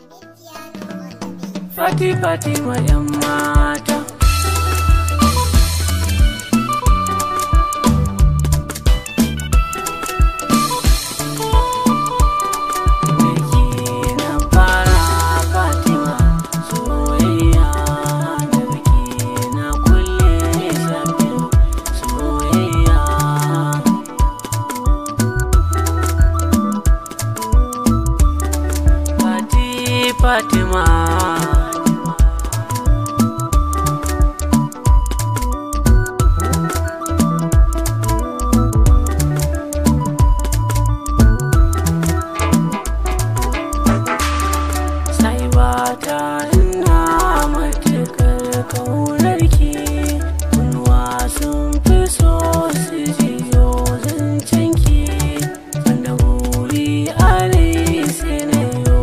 Fatima yan mata. Fatima sai bata ina matuƙar ƙaunarki, kunwa sun fi so su jiyo zancenki, wanda buri a rai sai na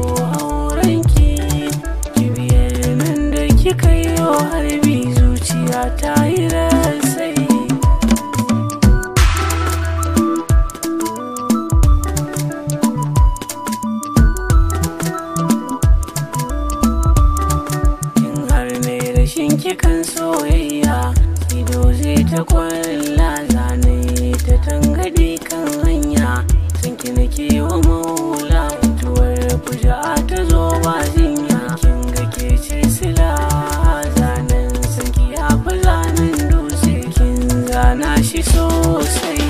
kayo harbi zuciya ta yi rasai. In har ne rashin kikan soyayya, ido zai ta kwalla zane ta tangadi kan hanya, sanki nake wa maula mutuwar fuja'a ta zo ba jinya, kin ga ke ce sila na shi sosai.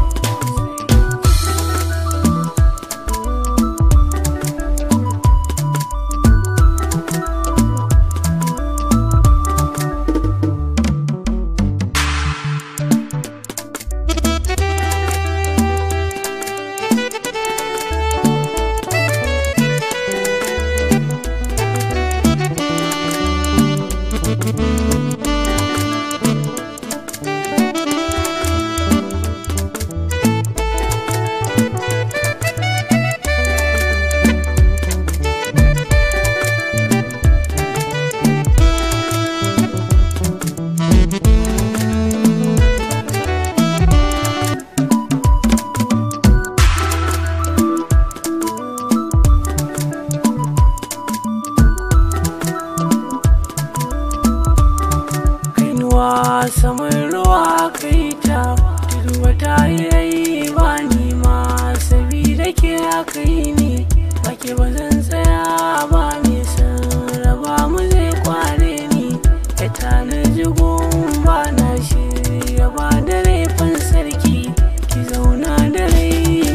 Saman ruwa kai ta tuduwa ta yi rai ba ni ma sabida ke aka yi ni, bake ba zan tsaya ba mai san raba mu zai kware ni, ya tana jigon ba na shirya ba da laifin sarki ki zauna da rai.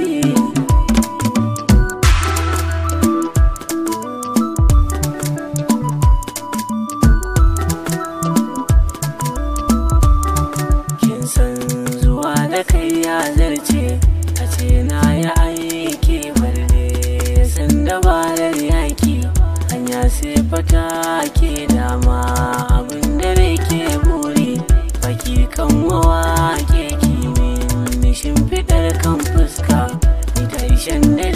Kai ya zarce a ce na yi aiki barde san dabarar yaki, hanya sai fata ke dama abin da rai ke buri, baki kan wawa ke kimin shimfiɗar kan fuska ni ta ishan da